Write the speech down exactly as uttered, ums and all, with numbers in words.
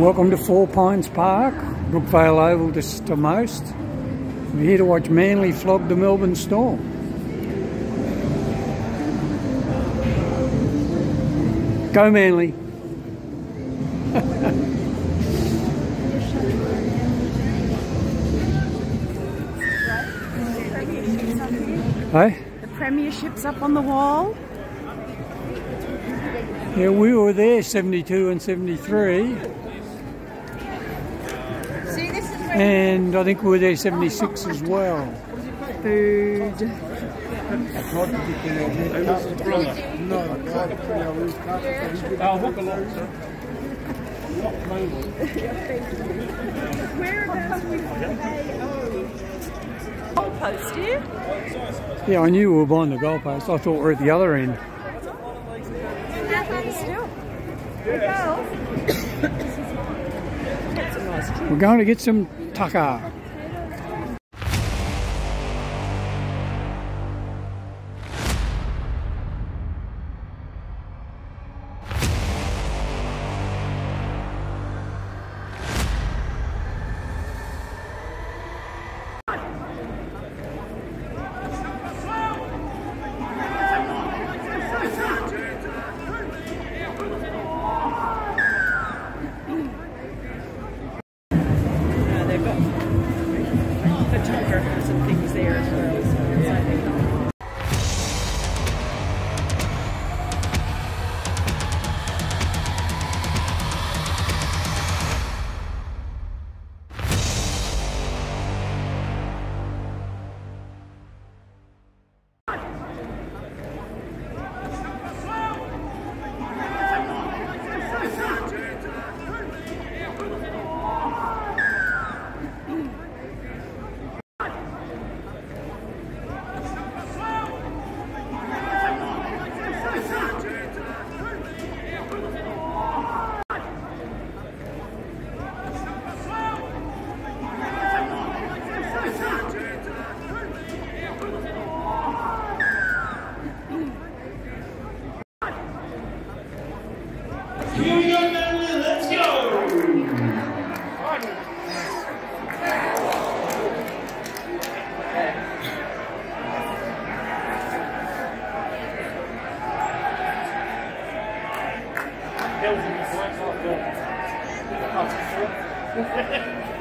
Welcome to Four Pines Park, Brookvale Oval to, to most. We're here to watch Manly flog the Melbourne Storm. Go Manly! Hey? The premiership's up on the wall. Yeah, we were there seventy-two and seventy-three. See, this is And I think we were there seventy-six as well. food. Goalpost here? Yeah, I knew we were behind the goalpost. I thought we were at the other end. Still. There we go. That's a nice trip. We're going to get some tucker. Photographers and things there as well. So Here we go, Melbourne, let's go! Hills in the